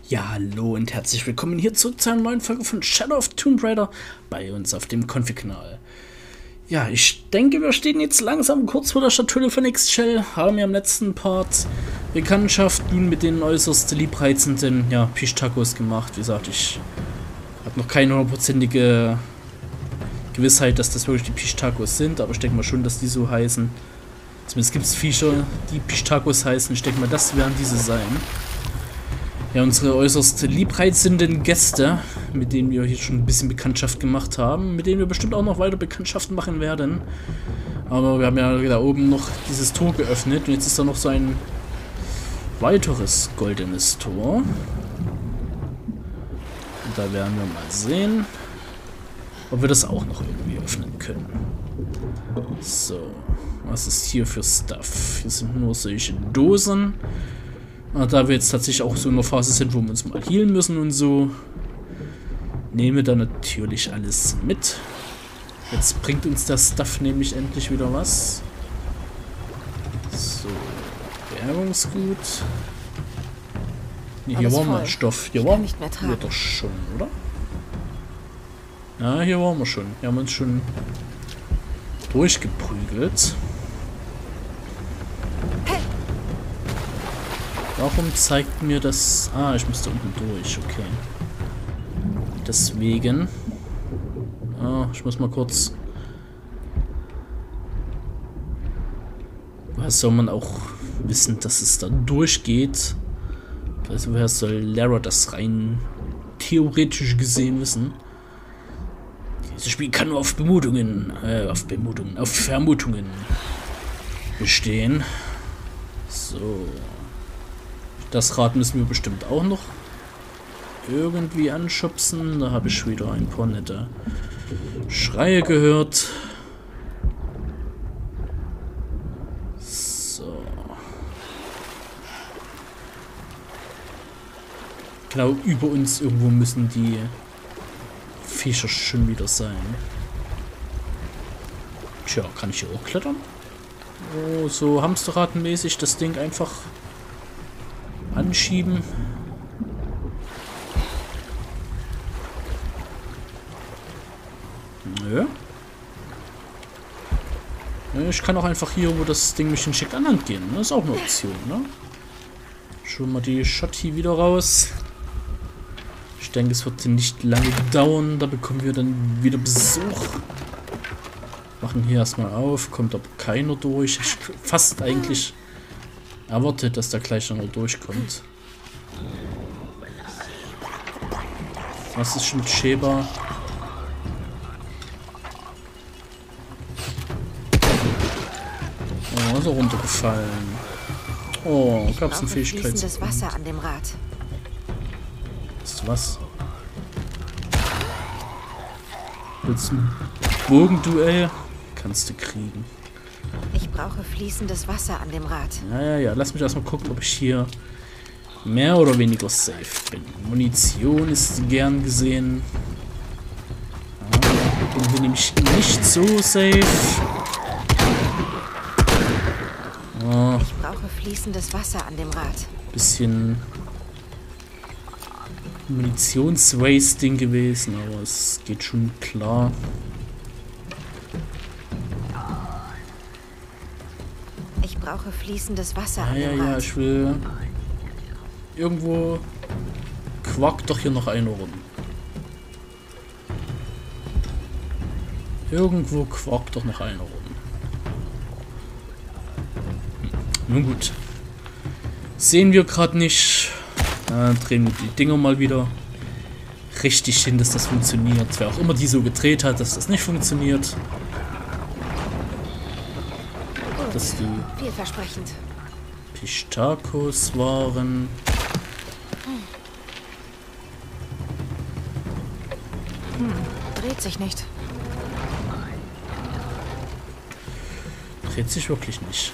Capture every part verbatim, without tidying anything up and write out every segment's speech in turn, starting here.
Ja, hallo und herzlich willkommen hier zurück zu einer neuen Folge von Shadow of Tomb Raider bei uns auf dem Konfi-Kanal. Ja, ich denke, wir stehen jetzt langsam kurz vor der Schatulle von X-Shell, haben ja im letzten Part Bekanntschaft nun mit den äußerst liebreizenden ja, Pischtacos gemacht. Wie gesagt, ich habe noch keine hundertprozentige Gewissheit, dass das wirklich die Pischtacos sind, aber ich denke mal schon, dass die so heißen. Zumindest gibt es Viecher, die Pischtacos heißen. Ich denke mal, das werden diese sein. Ja, unsere äußerst liebreizenden Gäste, mit denen wir hier schon ein bisschen Bekanntschaft gemacht haben, mit denen wir bestimmt auch noch weiter Bekanntschaft machen werden. Aber wir haben ja da oben noch dieses Tor geöffnet und jetzt ist da noch so ein weiteres goldenes Tor. Und da werden wir mal sehen, ob wir das auch noch irgendwie öffnen können. So, was ist hier für Stuff? Hier sind nur solche Dosen. Da wir jetzt tatsächlich auch so in einer Phase sind, wo wir uns mal healen müssen und so, nehmen wir da natürlich alles mit. Jetzt bringt uns der Stuff nämlich endlich wieder was. So, Bergungsgut. Nee, hier war mal Stoff. Hier waren wir doch schon, oder? Ja, hier waren wir schon. Wir haben uns schon durchgeprügelt. Warum zeigt mir das... Ah, ich muss da unten durch, okay. Deswegen... Ah, ich muss mal kurz... Woher soll man auch wissen, dass es da durchgeht? Also woher soll Lara das rein theoretisch gesehen wissen? Dieses Spiel kann nur auf Bemutungen... Äh, auf Bemutungen... Auf Vermutungen bestehen. So... Das Rad müssen wir bestimmt auch noch irgendwie anschubsen. Da habe ich wieder ein paar nette Schreie gehört. So. Genau über uns irgendwo müssen die Viecher schon wieder sein. Tja, kann ich hier auch klettern? Oh, so Hamsterradmäßig das Ding einfach anschieben. Nö. Ich kann auch einfach hier, wo das Ding mich schickt, an Land gehen. Das ist auch eine Option, ne? Schon mal die Schotti wieder raus. Ich denke, es wird nicht lange dauern. Da bekommen wir dann wieder Besuch. Machen hier erstmal auf. Kommt aber keiner durch. Ich fast eigentlich erwartet, dass da gleich noch durchkommt. Was ist mit Sheba? Oh, ist er runtergefallen. Oh, gab es eine Fähigkeit. Fließendes Wasser an dem Rad. Weißt du was? Willst du ein Bogenduell? Kannst du kriegen. Ich brauche fließendes Wasser an dem Rad. Ja, ja, ja. Lass mich erstmal gucken, ob ich hier mehr oder weniger safe bin. Munition ist gern gesehen. Ja, bin hier nämlich nicht so safe. Oh, ich brauche fließendes Wasser an dem Rad. Bisschen Munitionswasting gewesen, aber es geht schon klar. Ich brauche fließendes Wasser Ja, an dem ja, Rad. ja, ich will... Irgendwo quackt doch hier noch einer rum. Irgendwo quackt doch noch einer rum. Hm. Nun gut. Sehen wir gerade nicht. Dann drehen wir die Dinger mal wieder richtig hin, dass das funktioniert. Wer auch immer die so gedreht hat, dass das nicht funktioniert. Dass die Vielversprechend. Pischtacos waren. Hm, dreht sich nicht. Dreht sich wirklich nicht.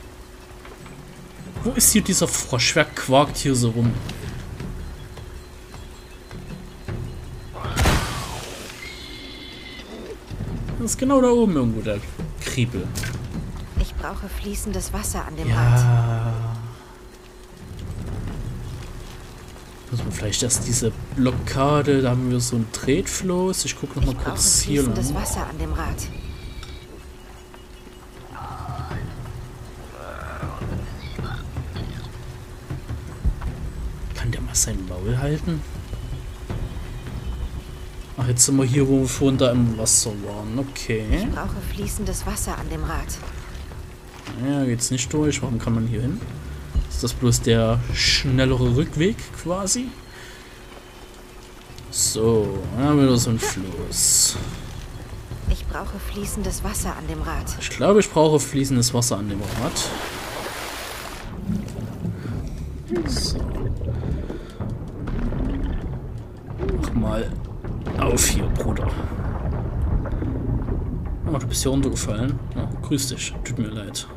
Wo ist hier dieser Frosch? Wer quakt hier so rum? Das ist genau da oben irgendwo der Kriebel. Ich brauche fließendes Wasser an dem ja. Rad. Muss man vielleicht erst diese Blockade, da haben wir so ein Tretfloß. Ich gucke noch mal kurz hier lang. fließendes Wasser an dem Rad. Kann der mal sein Maul halten? Ach, jetzt sind wir hier, wo wir vorhin da im Wasser waren. Okay. Ich brauche fließendes Wasser an dem Rad. Ja, geht's nicht durch. Warum kann man hier hin? Ist das bloß der schnellere Rückweg quasi? So, dann haben wir da so ein Fluss. Ich brauche fließendes Wasser an dem Rad. Ich glaube, ich brauche fließendes Wasser an dem Rad. So. Mach mal auf hier, Bruder. Oh, du bist hier runtergefallen. Ja, grüß dich. Tut mir leid.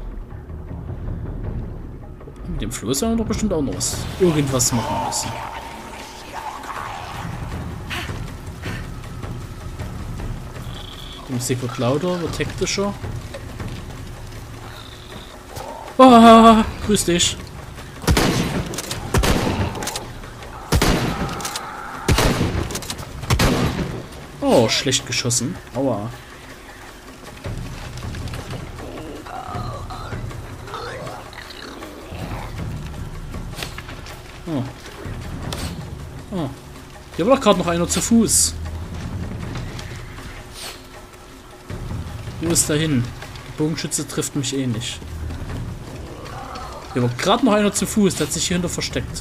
Mit dem Fluss haben wir doch bestimmt auch noch was. Irgendwas machen müssen. Die Musik wird lauter, wird hektischer. Ah, grüß dich. Oh, schlecht geschossen. Aua. Oh. Oh. Hier war doch gerade noch einer zu Fuß. Wo ist da hin? Der Bogenschütze trifft mich eh nicht. Hier war gerade noch einer zu Fuß, der hat sich hier hinter versteckt.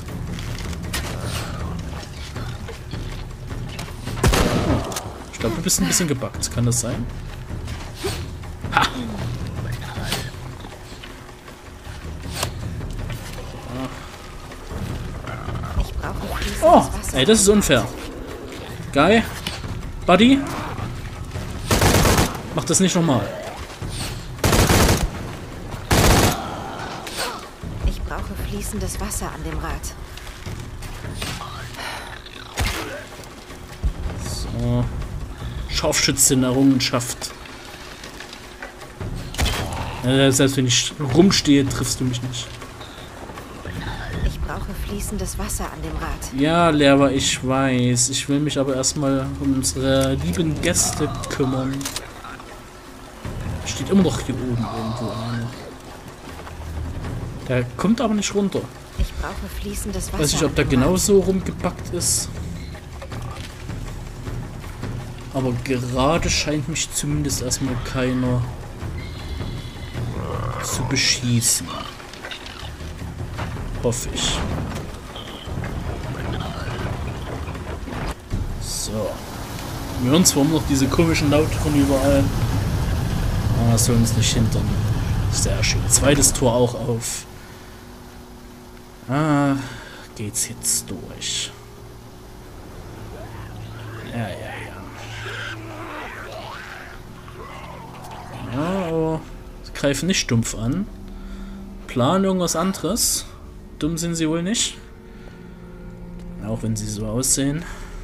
Oh. Ich glaube, du bist ein bisschen gebackt. Kann das sein? Ha! Ich brauche fließendes Oh, Wasser. ey, das ist unfair. Guy, Buddy, mach das nicht nochmal. Ich brauche fließendes Wasser an dem Rad. So. Scharfschützin Errungenschaft. Äh, selbst wenn ich rumstehe, triffst du mich nicht. Ich brauche fließendes Wasser an dem Rad. Ja, Lehrer, ich weiß. Ich will mich aber erstmal um unsere lieben Gäste kümmern. Steht immer noch hier oben irgendwo einer. Der kommt aber nicht runter. Ich brauche fließendes Wasser. Weiß nicht, ob der an dem Rad. genauso rumgepackt ist. Aber gerade scheint mich zumindest erstmal keiner zu beschießen. Hoffe ich. So. Wir hören zwar immer noch diese komischen Laute von überall. Aber das soll uns nicht hindern. Sehr schön. Zweites Tor auch auf. Ah, geht's jetzt durch. Ja, ja, ja. Ja, aber sie greifen nicht stumpf an. Plan irgendwas anderes. Dumm sind sie wohl nicht. Auch wenn sie so aussehen.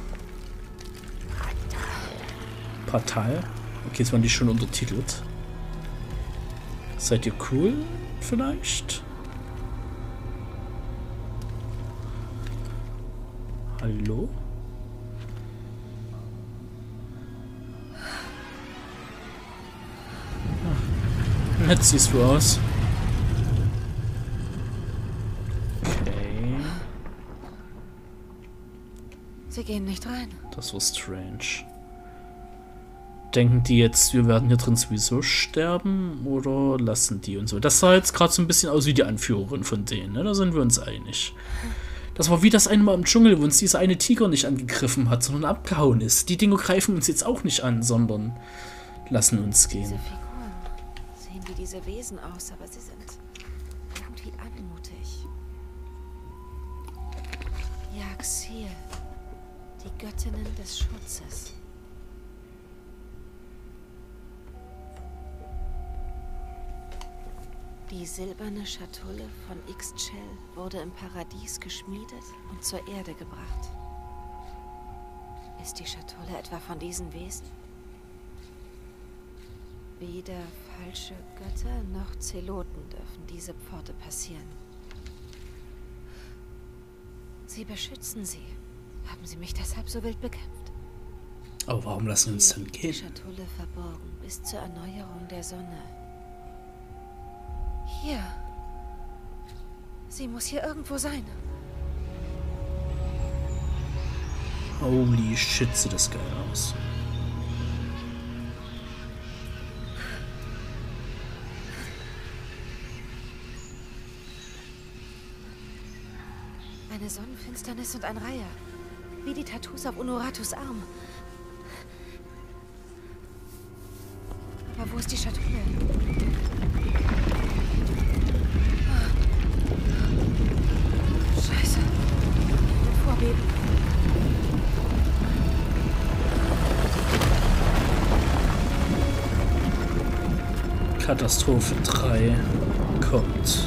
Partei. Okay, jetzt waren die schon untertitelt. Seid ihr cool? Vielleicht? Hallo? Ah, nett siehst du aus. Okay. Sie gehen nicht rein. Das war strange. Denken die jetzt, wir werden hier drin sowieso sterben oder lassen die und so? Das sah jetzt gerade so ein bisschen aus wie die Anführerin von denen, ne? Da sind wir uns einig. Das war wie das eine Mal im Dschungel, wo uns dieser eine Tiger nicht angegriffen hat, sondern abgehauen ist. Die Dinger greifen uns jetzt auch nicht an, sondern lassen uns gehen. Diese Figuren sehen wie diese Wesen aus, aber sie sind irgendwie anmutig. Yaxil, die Göttinnen des Schutzes. Die silberne Schatulle von Ixchel wurde im Paradies geschmiedet und zur Erde gebracht. Ist die Schatulle etwa von diesen Wesen? Weder falsche Götter noch Zeloten dürfen diese Pforte passieren. Sie beschützen sie. Haben sie mich deshalb so wild bekämpft? Aber warum lassen wir uns dann Die gehen? Schatulle verborgen bis zur Erneuerung der Sonne. Hier. Sie muss hier irgendwo sein. Holy shit, sieht das geil aus. Eine Sonnenfinsternis und ein Reiher. Wie die Tattoos auf Unuratus Arm. Aber wo ist die Schatulle? Scheiße. Vorbeben. Katastrophe drei kommt.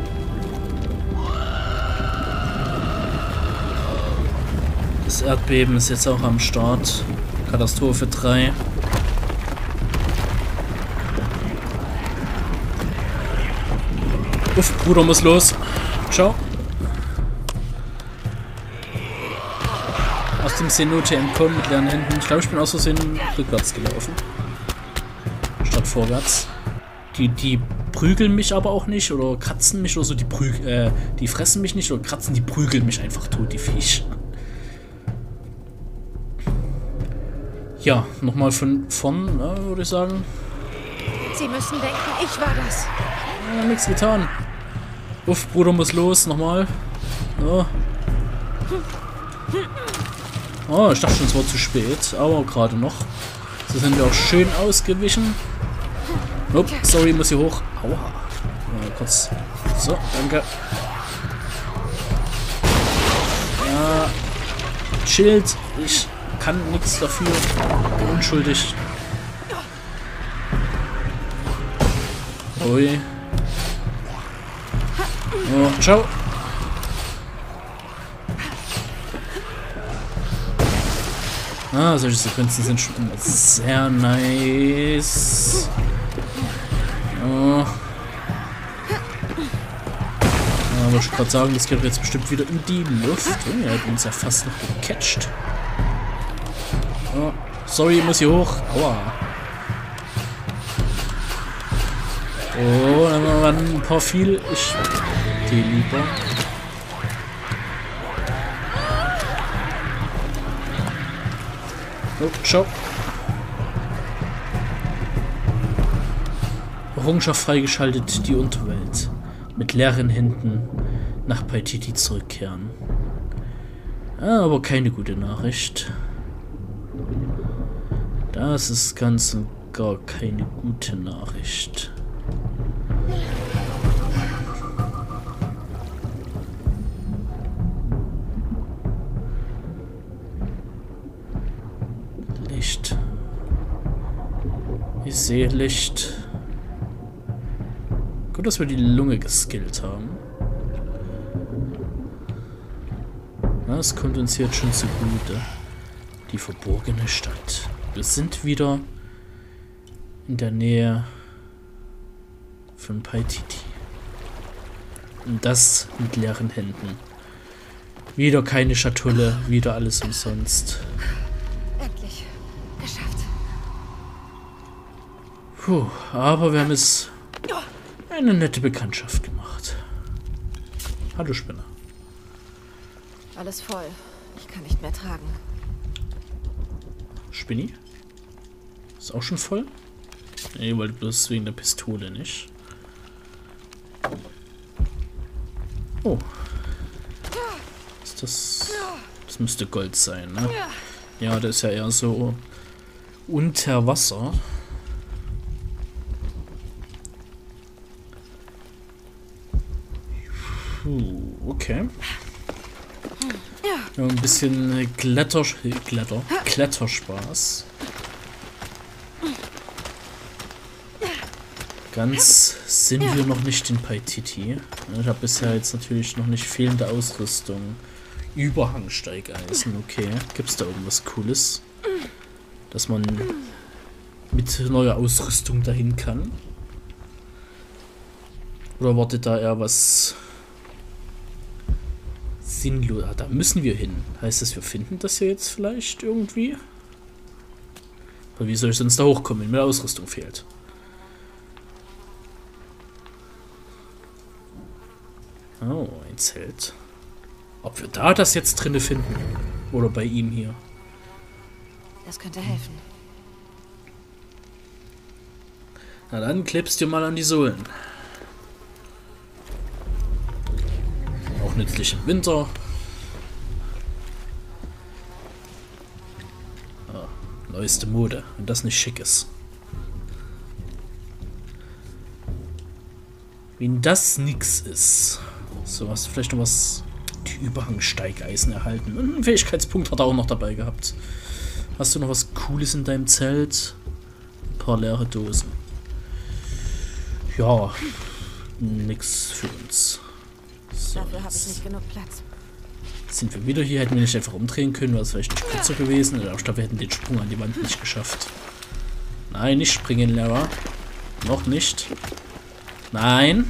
Das Erdbeben ist jetzt auch am Start. Katastrophe drei. Uff, Bruder muss los. Ciao. Aus dem Cenote entkommen mit leeren Händen. Ich glaube, ich bin aus Versehen rückwärts gelaufen. Statt vorwärts. Die, die prügeln mich aber auch nicht oder kratzen mich oder so. Die, prüg äh, die fressen mich nicht oder kratzen, die prügeln mich einfach tot, die Viech. Ja, nochmal von vorn, äh, würde ich sagen. Sie müssen denken, ich war das. Ja, nichts getan. Uff, Bruder muss los, nochmal. Oh. Oh, ich dachte schon, es war zu spät, aber gerade noch. So sind wir auch schön ausgewichen. Upp, sorry, muss hier hoch. Aua. Mal kurz. So, danke. Ja. Chillt. Ich kann nichts dafür. Unschuldig. Ui. Oh, ciao. Ah, solche Sequenzen sind schon immer sehr nice. Oh. Ja, wollte ich gerade sagen, das geht jetzt bestimmt wieder in die Luft. Oh, er hat uns ja fast noch gecatcht. Oh, sorry, ich muss hier hoch. Aua. Oh, dann waren ein paar viel. Ich gehe lieber. Oh, ciao. Errungenschaft freigeschaltet, die Unterwelt. Mit leeren Händen nach Paititi zurückkehren. Ah, aber keine gute Nachricht. Das ist ganz und gar keine gute Nachricht. Licht. Ich sehe Licht. Gut, dass wir die Lunge geskillt haben. Das kommt uns jetzt schon zugute. Die verborgene Stadt. Wir sind wieder in der Nähe von Paititi. Und das mit leeren Händen. Wieder keine Schatulle, wieder alles umsonst. Endlich. Geschafft. Puh, aber wir haben es eine nette Bekanntschaft gemacht. Hallo Spinner. Alles voll. Ich kann nicht mehr tragen. Spinni? Ist auch schon voll? Nee, weil bloß wegen der Pistole nicht. Oh. Ist das... Das müsste Gold sein, ne? Ja, das ist ja eher so unter Wasser. Puh, okay. Ja, ein bisschen Kletter, Kletter, Kletterspaß. Ganz sind wir noch nicht in Paititi. Ich habe bisher jetzt natürlich noch nicht fehlende Ausrüstung. Überhangsteigeisen, okay. Gibt es da irgendwas Cooles? Dass man mit neuer Ausrüstung dahin kann? Oder wartet da eher was sinnlos. Ah, da müssen wir hin. Heißt das, wir finden das ja jetzt vielleicht irgendwie? Aber wie soll ich sonst da hochkommen, wenn mir Ausrüstung fehlt? Oh, ein Zelt. Ob wir da das jetzt drinne finden? Oder bei ihm hier? Das könnte helfen. Na dann klebst du mal an die Sohlen. Auch nützlich im Winter. Ah, neueste Mode, wenn das nicht schick ist. Wenn das nix ist. So, hast du vielleicht noch was? Die Überhangsteigeisen erhalten. Und einen Fähigkeitspunkt hat er auch noch dabei gehabt. Hast du noch was Cooles in deinem Zelt? Ein paar leere Dosen. Ja, nix für uns. So, dafür habe ich nicht genug Platz. Sind wir wieder hier? Hätten wir nicht einfach umdrehen können? Wäre es vielleicht nicht kürzer gewesen? Oder ich glaube, wir hätten den Sprung an die Wand nicht geschafft. Nein, nicht springen, Lara. Noch nicht. Nein.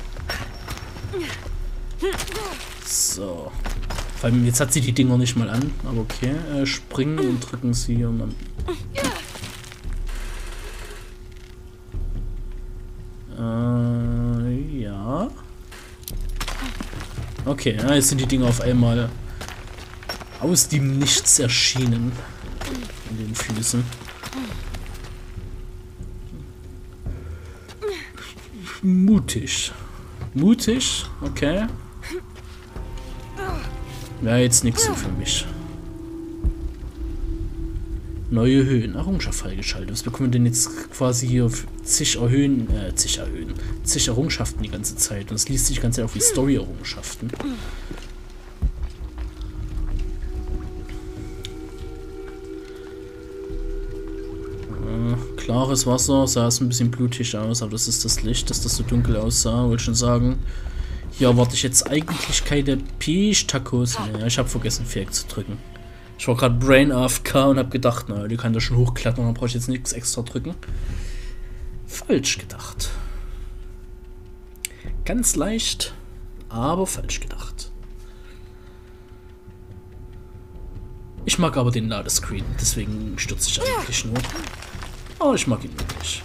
So. Vor allem, jetzt hat sie die Dinger nicht mal an. Aber okay. Äh, springen und drücken sie. Und dann äh, ja. Okay, ja, jetzt sind die Dinger auf einmal aus dem Nichts erschienen. In den Füßen. Mutig. Mutig, okay. Wäre jetzt nichts so für mich. Neue Höhen. Errungenschaft freigeschaltet. Was bekommen wir denn jetzt quasi hier auf zig Erhöhen, äh, zig Erhöhen, zig Errungenschaften die ganze Zeit? Und es liest sich ganz auch wie Story-Errungenschaften. Äh, klares Wasser, sah es ein bisschen blutig aus, aber das ist das Licht, dass das so dunkel aussah, wollte schon sagen. Hier erwarte ich jetzt eigentlich keine Peach-Tacos mehr. Ich habe vergessen, Viereck zu drücken. Ich war gerade Brain A F K und habe gedacht, naja, die kann da schon hochklettern, dann brauche ich jetzt nichts extra drücken. Falsch gedacht. Ganz leicht, aber falsch gedacht. Ich mag aber den Ladescreen, deswegen stürze ich eigentlich nur. Aber ich mag ihn wirklich.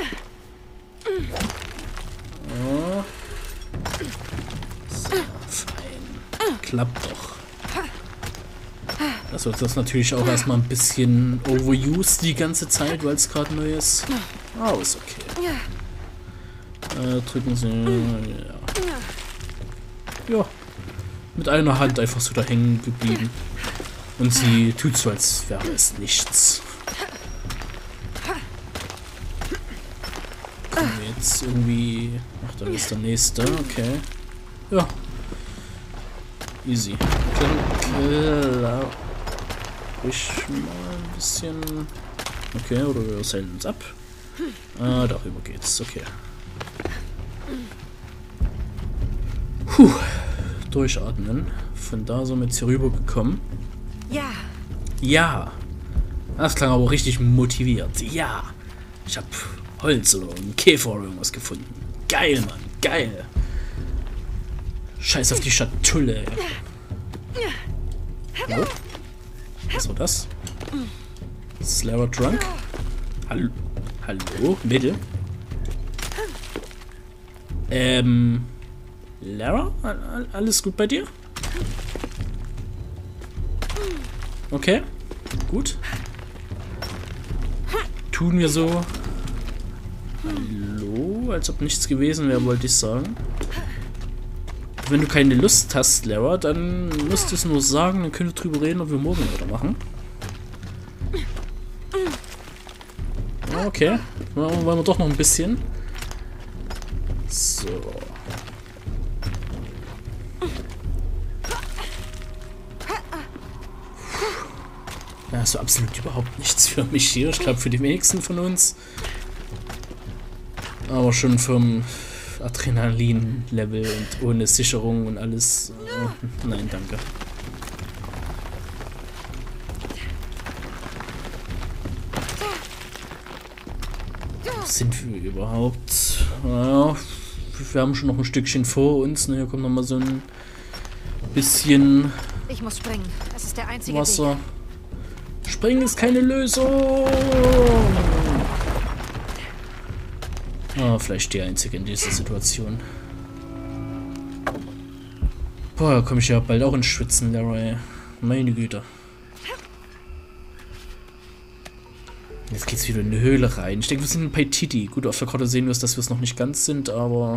Oh. So, fein. Klappt doch. Das wird das natürlich auch erstmal ein bisschen overused die ganze Zeit, weil es gerade neu ist. Ah, oh, ist okay. Äh, drücken Sie. Ja. Ja. Mit einer Hand einfach so da hängen geblieben. Und sie tut so, als wäre es nichts. Kommen wir jetzt irgendwie. Ach, da ist der nächste. Okay. Ja. Easy. Klar. Ich mal ein bisschen. Okay, oder wir seilen uns ab. Ah, darüber geht's. Okay. Puh. Durchatmen. Von da sind wir jetzt hier rüber gekommen. Ja. Ja. Das klang aber richtig motiviert. Ja. Ich hab Holz oder einen Käfer oder irgendwas gefunden. Geil, Mann. Geil. Scheiß auf die Schatulle. Oh. Was war das? Ist Lara drunk? Hallo? Hallo? Bitte? Ähm... Lara? Alles gut bei dir? Okay. Gut. Tun wir so. Hallo? Als ob nichts gewesen wäre, wollte ich sagen. Wenn du keine Lust hast, Lara, dann musst du es nur sagen, dann können wir drüber reden, ob wir morgen weitermachen. Okay. Wollen wir doch noch ein bisschen. So. Ja, so absolut überhaupt nichts für mich hier. Ich glaube, für die wenigsten von uns. Aber schon vom Adrenalin-Level und ohne Sicherung und alles. Äh, nein, danke. Wo sind wir überhaupt? Ja, wir haben schon noch ein Stückchen vor uns. Ne, hier kommt nochmal so ein bisschen Ich muss springen. Das ist der einzige Wasser. Weg. Springen ist keine Lösung. Ah, vielleicht die einzige in dieser Situation. Boah, da komme ich ja bald auch ins Schwitzen, Leroy. Meine Güte. Jetzt geht's wieder in die Höhle rein. Ich denke, wir sind bei Titi. Gut, auf der Karte sehen wir es, dass wir es noch nicht ganz sind, aber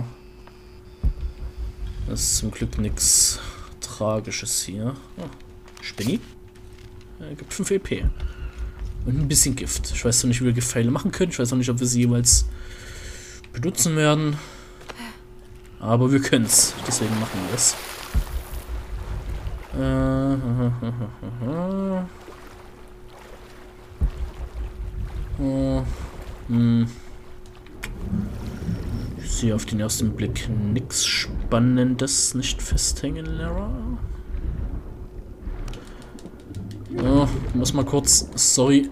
das ist zum Glück nichts Tragisches hier. Oh, Spinni. Er gibt fünf E P. Und ein bisschen Gift. Ich weiß noch nicht, wie wir Giftpfeile machen können. Ich weiß noch nicht, ob wir sie jemals benutzen werden. Aber wir können es. Deswegen machen wir es. Äh, Oh, hm. Ich sehe auf den ersten Blick nichts Spannendes, nicht festhängen, Lara. Oh, muss mal kurz, sorry.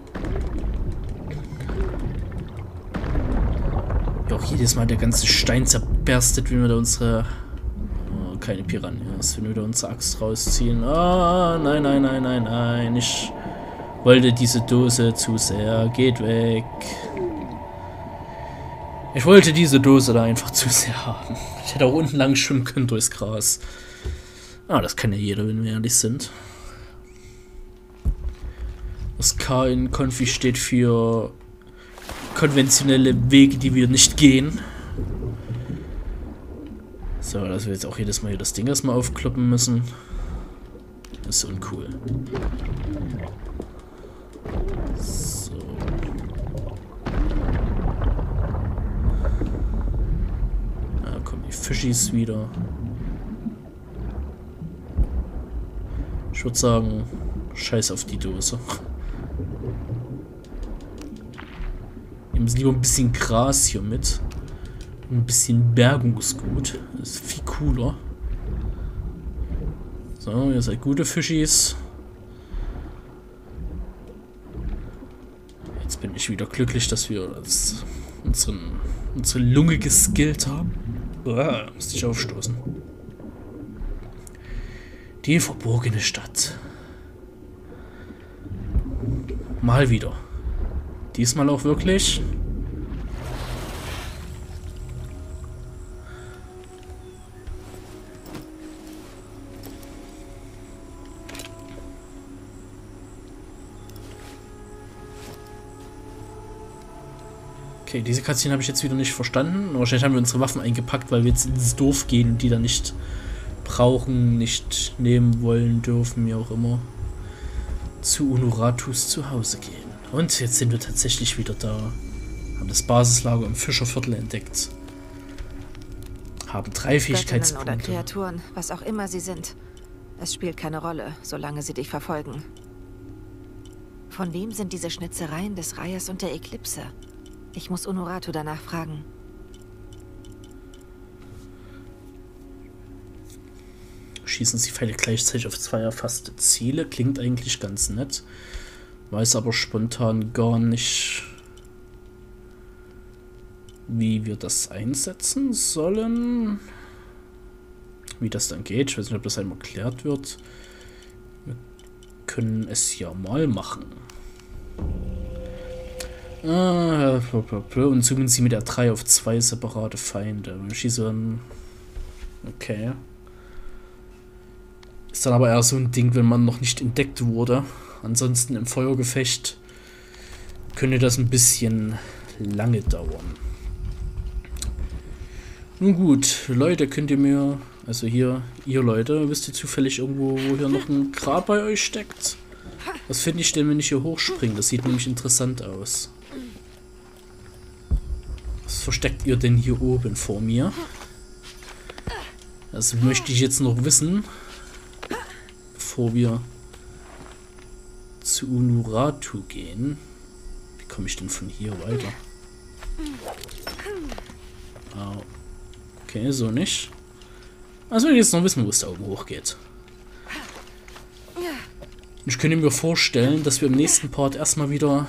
Ja, auch jedes Mal der ganze Stein zerberstet, wenn wir da unsere... Oh, keine Piranhas, wenn wir da unsere Axt rausziehen. Ah, nein, nein, nein, nein, nein, ich... wollte diese Dose zu sehr. Geht weg. Ich wollte diese Dose da einfach zu sehr haben. Ich hätte auch unten lang schwimmen können durchs Gras. Ah, das kann ja jeder, wenn wir ehrlich sind. Das K in Konfi steht für konventionelle Wege, die wir nicht gehen. So, dass wir jetzt auch jedes Mal hier das Ding erstmal aufkloppen müssen. Das ist uncool. So. Da kommen die Fischis wieder. Ich würde sagen, scheiß auf die Dose. Nehmen Sie lieber ein bisschen Gras hier mit. Ein bisschen Bergungsgut. Das ist viel cooler. So, ihr seid gute Fischis. Jetzt bin ich wieder glücklich, dass wir das, unseren, unsere Lunge geskillt haben. Uah, musste ich aufstoßen. Die verborgene Stadt. Mal wieder. Diesmal auch wirklich. Okay, diese Cutscene habe ich jetzt wieder nicht verstanden. Wahrscheinlich haben wir unsere Waffen eingepackt, weil wir jetzt ins Dorf gehen und die dann nicht brauchen, nicht nehmen wollen, dürfen, wie auch immer. Zu Unuratus zu Hause gehen. Und jetzt sind wir tatsächlich wieder da. Haben das Basislager im Fischerviertel entdeckt. Haben drei Fähigkeitspunkte. Oder Kreaturen, was auch immer sie sind. Es spielt keine Rolle, solange sie dich verfolgen. Von wem sind diese Schnitzereien des Reihers und der Eklipse? Ich muss Unuratu danach fragen. Schießen Sie Pfeile gleichzeitig auf zwei erfasste Ziele. Klingt eigentlich ganz nett. Weiß aber spontan gar nicht, wie wir das einsetzen sollen. Wie das dann geht. Ich weiß nicht, ob das einmal erklärt wird. Wir können es ja mal machen. Ah, und zoomen Sie mit der drei auf zwei separate Feinde. Wir schießen dann... Okay. Ist dann aber eher so ein Ding, wenn man noch nicht entdeckt wurde. Ansonsten im Feuergefecht könnte das ein bisschen lange dauern. Nun gut, Leute, könnt ihr mir... Also hier, ihr Leute, wisst ihr zufällig irgendwo, wo hier noch ein Grab bei euch steckt? Was finde ich denn, wenn ich hier hochspringe? Das sieht nämlich interessant aus. Was versteckt ihr denn hier oben vor mir? Das möchte ich jetzt noch wissen, bevor wir zu Unuratu gehen. Wie komme ich denn von hier weiter? Oh. Okay, so nicht. Also jetzt noch wissen, wo es da oben hochgeht. Ich könnte mir vorstellen, dass wir im nächsten Part erstmal wieder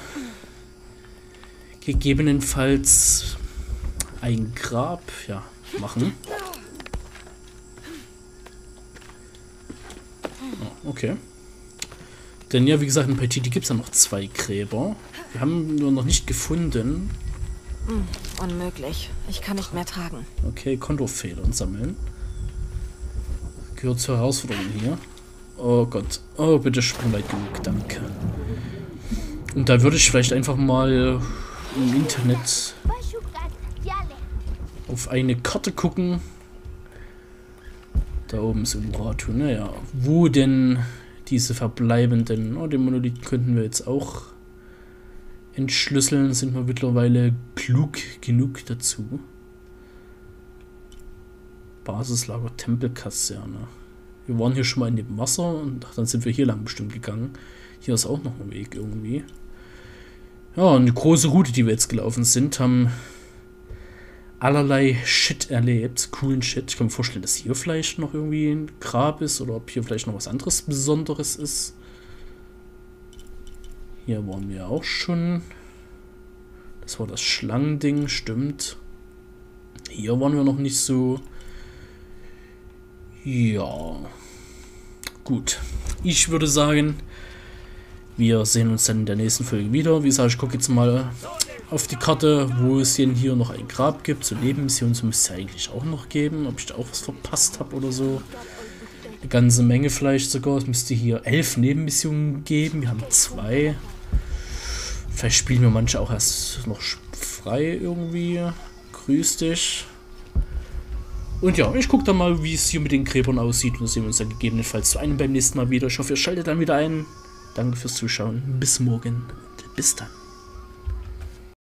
gegebenenfalls ein Grab, ja, machen. okay. Denn ja, wie gesagt, in Paititi gibt es ja noch zwei Gräber. Wir haben nur noch nicht gefunden. Hm, unmöglich. Ich kann nicht mehr tragen. Okay, Kondorfedern sammeln. Gehört zur Herausforderung hier. Oh Gott. Oh, bitte spring weit genug. Danke. Und da würde ich vielleicht einfach mal im Internet auf eine Karte gucken. Da oben ist Unuratu. Naja, wo denn diese verbleibenden... Oh, den Monolith könnten wir jetzt auch entschlüsseln. Sind wir mittlerweile klug genug dazu. Basislager Tempelkaserne. Wir waren hier schon mal in dem Wasser und dann sind wir hier lang bestimmt gegangen. Hier ist auch noch ein Weg irgendwie. Ja, eine große Route, die wir jetzt gelaufen sind, haben allerlei Shit erlebt. Coolen Shit. Ich kann mir vorstellen, dass hier vielleicht noch irgendwie ein Grab ist oder ob hier vielleicht noch was anderes Besonderes ist. Hier waren wir auch schon. Das war das Schlangending, stimmt. Hier waren wir noch nicht so. Ja. Gut. Ich würde sagen, wir sehen uns dann in der nächsten Folge wieder. Wie gesagt, ich gucke jetzt mal auf die Karte, wo es denn hier noch ein Grab gibt. So Nebenmissionen, so müsste es eigentlich auch noch geben. Ob ich da auch was verpasst habe oder so. Eine ganze Menge vielleicht sogar. Es müsste hier elf Nebenmissionen geben. Wir haben zwei. Vielleicht spielen wir manche auch erst noch frei irgendwie. Grüß dich. Und ja, ich gucke dann mal, wie es hier mit den Gräbern aussieht. Und sehen wir uns dann gegebenenfalls zu einem beim nächsten Mal wieder. Ich hoffe, ihr schaltet dann wieder ein. Danke fürs Zuschauen. Bis morgen und bis dann.